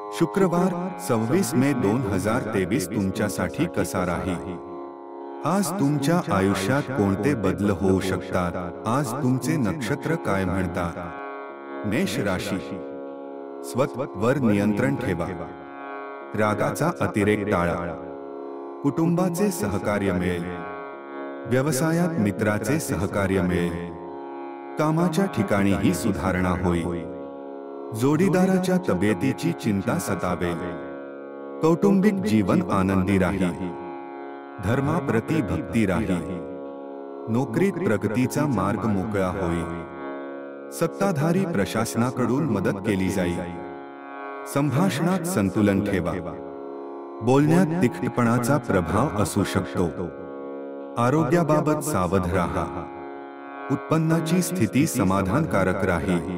शुक्रवार 26 मे 2023 तुमच्यासाठी कसा राहील? आज तुमच्या आयुष्यात कोणते बदल होऊ शकतात? आज तुमचे नक्षत्र काय म्हणतात? मेष राशी, स्वतःवर नियंत्रण ठेवा. रागाचा अतिरेक टाळा. कुटुंबाचे सहकार्य मिळेल. व्यवसायात मित्राचे सहकार्य मिळेल. कामाच्या ठिकाणीही सुधारणा होईल. जोडीदाराच्या तब्येतीची चिंता सतावेल. कौटुंबिक जीवन आनंदी राहील. धर्माप्रती भक्ती राहील. नोकरीत प्रगतीचा मार्ग मोकळा होईल. सत्ताधारी प्रशासनाकडून मदत केली जाईल. संभाषणात संतुलन ठेवा. बोलण्यात तिखटपणाचा प्रभाव असू शकतो. आरोग्याबाबत सावध राहा. उत्पन्नाची स्थिती समाधानकारक राहील.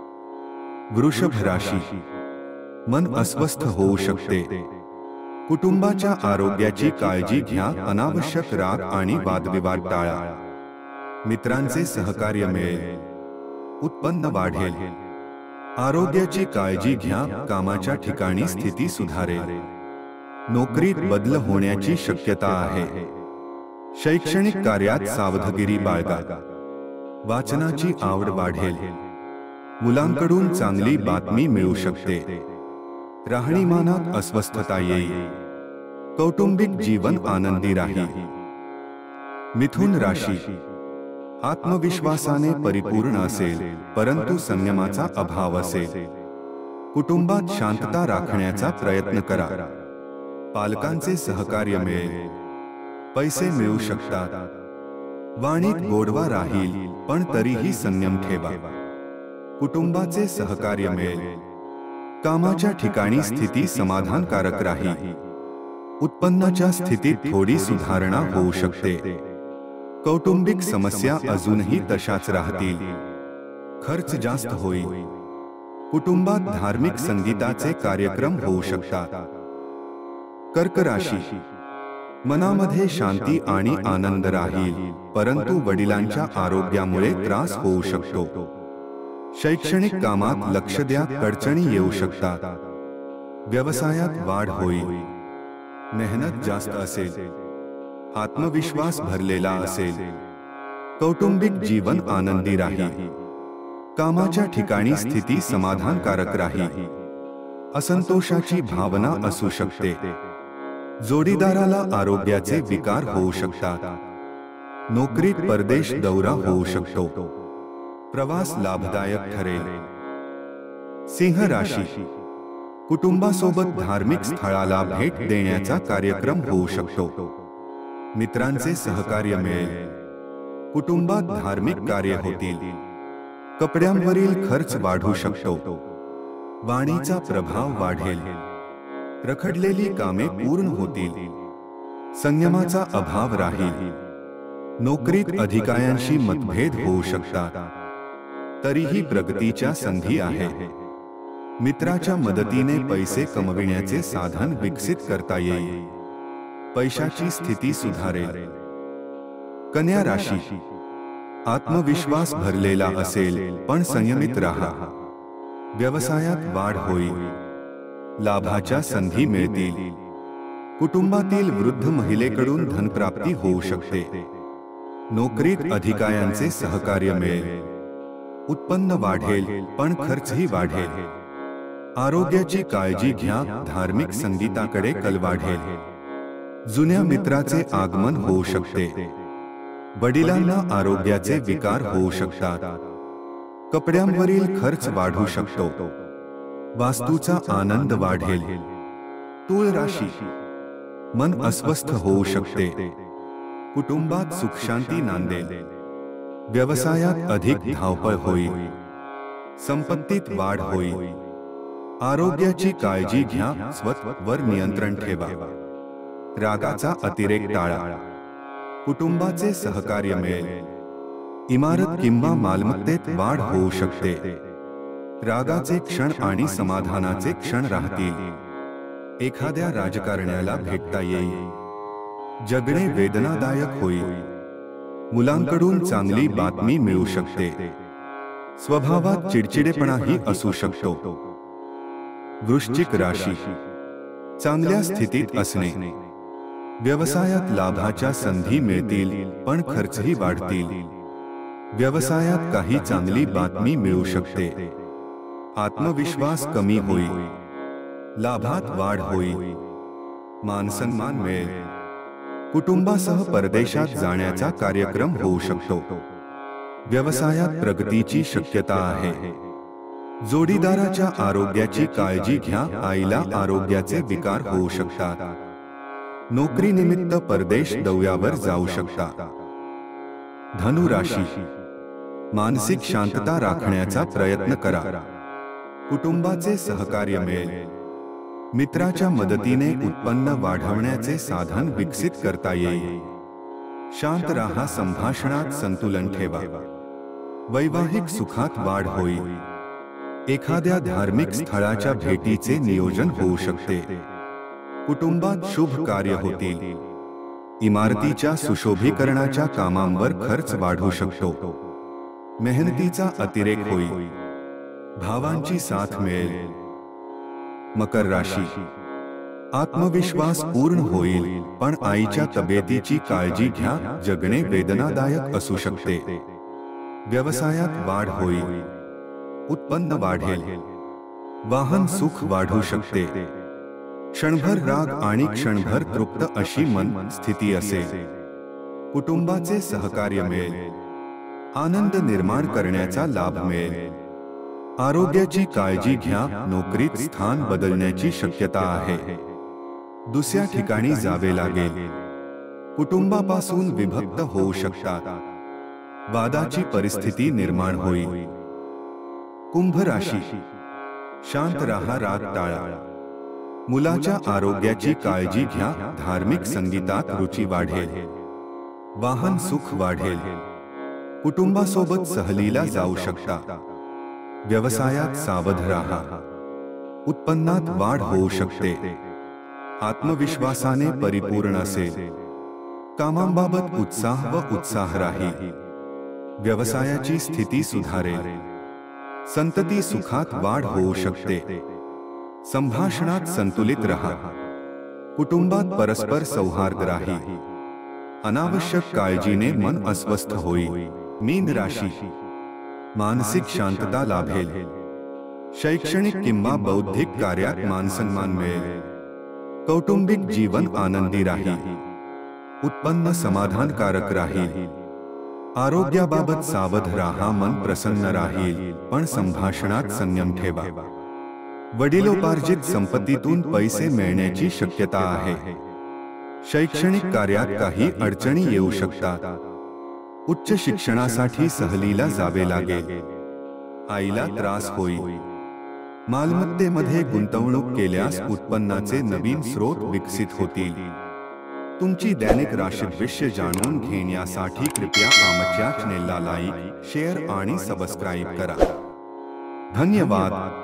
वृषभ राशी, मन अस्वस्थ होऊ शकते. कुटुंबाच्या आरोग्याची काळजी घ्या. अनावश्यक राग आणि वादविवाद टाळा. मित्रांचे सहकार्य मिळेल. उत्पन्न वाढेल. आरोग्याची काळजी घ्या. कामाच्या ठिकाणी स्थिती सुधारेल. नोकरीत बदल होण्याची शक्यता आहे. शैक्षणिक कार्यात सावधगिरी बाळगा. वाचनाची आवड वाढेल. मुलांकडून चांगली बातमी मिळू शकते. राहणीमानात अस्वस्थता येईल. कौटुंबिक जीवन आनंदी राहील. मिथुन राशी, आत्मविश्वासाने परिपूर्ण असेल, परंतु संयमाचा अभाव असेल. कुटुंबात शांतता राखण्याचा प्रयत्न करा. पालकांचे सहकार्य मिळेल. पैसे मिळू शकतात. वाणीत गोडवा राहील, पण तरीही संयम ठेवा. कुटुंबाचे सहकार्य मिळेल. कामाच्या ठिकाणी स्थिती समाधानकारक राहील. उत्पन्नाच्या स्थितीत थोडी सुधारणा होऊ शकते. कौटुंबिक समस्या अजूनही तशाच राहतील. खर्च जास्त होईल. कुटुंबात धार्मिक संगीताचे कार्यक्रम होऊ शकतात. कर्क राशी, मनामध्ये शांती आणि आनंद राहील, परंतु वडिलांच्या आरोग्यामुळे त्रास होऊ शकतो. शैक्षणिक कामात लक्ष द्या. अडचणी येऊ शकतात. व्यवसायात वाढ होईल. मेहनत जास्त असेल. आत्मविश्वास भरलेला असेल. कौटुंबिक जीवन आनंदी राहील. कामाच्या ठिकाणी स्थिती समाधानकारक राहील. असंतोषाची भावना असू शकते. जोडीदाराला आरोग्याचे विकार होऊ शकतात. नोकरीत परदेश दौरा होऊ शकतो. प्रवास लाभदायक ठरेल. सिंह राशी, कुटुंबासोबत धार्मिक स्थळाला भेट देण्याचा कार्यक्रम होऊ शकतो. मित्रांचे सहकार्य मिळेल. कुटुंबात धार्मिक कार्य होतील. कपड्यांवरील खर्च वाढू शकतो. वाणीचा प्रभाव वाढेल. रखडलेली कामे पूर्ण होतील. संयमाचा अभाव राहील. नोकरीत अधिकाऱ्यांशी मतभेद होऊ शकतात. तरीही प्रगतीच्या संधी आहे. मित्राच्या मदतीने पैसे कमविण्याचे साधन विकसित करता येईल. पैशाची स्थिती सुधारेल. कन्या राशी, आत्मविश्वास भरलेला असेल, पण संयमित राहा. व्यवसायात वाढ होईल. लाभाच्या संधी मिळतील. कुटुंबातील वृद्ध महिलेकडून धनप्राप्ती होऊ शकते. नोकरीत अधिकाऱ्यांचे सहकार्य मिळेल. उत्पन्न वाढेल, पण खर्चही वाढेल. आरोग्याची काळजी घ्या. धार्मिक संगीताकडे कल वाढेल. जुन्या मित्राचे आगमन होऊ शकते. वडिलांना आरोग्याचे विकार होऊ शकतात. कपड्यांवरील खर्च वाढू शकतो. वास्तूचा आनंद वाढेल. तूळ राशी, मन अस्वस्थ होऊ शकते. कुटुंबात सुखशांती नांदेल. व्यवसायात अधिक धावपळ होईल. संपत्तीत वाढ होईल. आरोग्याची काळजी घ्या. स्वतःवर नियंत्रण ठेवा. रागाचा अतिरेक टाळा. कुटुंबाचे सहकार्य मिळेल. इमारत किंवा मालमत्तेत वाढ होऊ शकते. रागाचे क्षण आणि समाधानाचे क्षण राहतील. एखाद्या राजकारण्याला भेटता येईल. जगणे वेदनादायक होईल. मुलांकडून चांगली बातमी मिळू शकते. स्वभावात चिडचिडेपणाही असू शकतो. वृश्चिक राशी, चांगल्या स्थितीत असणे. व्यवसायात लाभाच्या संधी मिळतील, पण खर्चही वाढतील. व्यवसायात काही चांगली बातमी मिळू शकते. आत्मविश्वास कमी होईल. लाभात वाढ होईल. मानसन्मान मिळेल. कुटुंबासह परदेशात जाण्याचा कार्यक्रम होऊ शकतो. व्यवसायात प्रगतीची शक्यता आहे. जोडीदाराच्या आरोग्याची काळजी घ्या. आईला आरोग्याचे विकार होऊ शकतात. नोकरीनिमित्त परदेश दौऱ्यावर जाऊ शकता. धनु राशी, मानसिक शांतता राखण्याचा प्रयत्न करा. कुटुंबाचे सहकार्य मिळेल. मित्राच्या मदतीने उत्पन्न वाढवण्याचे साधन विकसित करता येईल. शांत राहा. संभाषणात संतुलन ठेवा. वैवाहिक सुखात वाढ होईल. एखाद्या धार्मिक स्थळाच्या भेटीचे नियोजन होऊ शकते. कुटुंबात शुभ कार्य होतील. इमारतीच्या सुशोभीकरणाच्या कामांवर खर्च वाढू शकतो. मेहनतीचा अतिरेक होईल. भावांची साथ मिळेल. मकर राशी, आत्मविश्वास पूर्ण होईल, पण आईच्या तब्येतीची काळजी घ्या. जगणे वेदनादायक असू शकते. व्यवसायात वाढ होईल. उत्पन्न वाढेल. वाहन सुख वाढू शकते. क्षणभर राग आणि क्षणभर तृप्त अशी मन स्थिती असेल. कुटुंबाचे सहकार्य मिळेल. आनंद निर्माण करण्याचा लाभ मिळेल. आरोग्याची काळजी घ्या. नोकरीत स्थान बदलण्याची शक्यता आहे. दुसऱ्या ठिकाणी जावे लागेल. कुटुंबापासून विभक्त होऊ शकतात. वादाची परिस्थिती निर्माण होईल. कुंभ राशी, शांत राहा. राग टाळा. मुलाच्या आरोग्याची काळजी घ्या. धार्मिक संगीतात रुची वाढेल. वाहन सुख वाढेल. कुटुंबासोबत सहलीला जाऊ शकता. व्यवसायात सावध राहा. उत्पन्नात वाढ होऊ शकते. आत्मविश्वासाने परिपूर्ण असेल. कामांबाबत उत्साह व उत्साह राहील. व्यवसायाची स्थिती सुधारेल. संतती सुखात वाढ होऊ शकते. संभाषणात संतुलित राहा. कुटुंबात परस्पर सौहार्द राहील. अनावश्यक काळजीने मन अस्वस्थ होईल. मीन राशी, मानसिक शांतता लाभेल. शैक्षणिक किंवा बौद्धिक कार्यात मानसन्मान मिळेल. कौटुंबिक जीवन आनंदी राहील. उत्पन्न समाधानकारक राहील. आरोग्याबाबत सावध राहा. मन प्रसन्न राहील, पण संभाषणात संयम ठेवा. वडिलोपार्जित संपत्तीतून पैसे मिळण्याची शक्यता आहे. शैक्षणिक कार्यात काही अडचणी येऊ शकतात. उच्च शिक्षणासाठी सहलीला जावे लागेल. आईला त्रास होईल. मालमत्तेमध्ये गुंतवणूक केल्यास उत्पन्नाचे नवीन स्रोत विकसित होतील. तुमची दैनिक राशी भविष्य जाणून घेण्यासाठी कृपया आमच्या चॅनेलला लाईक, शेअर आणि सबस्क्राईब करा. धन्यवाद.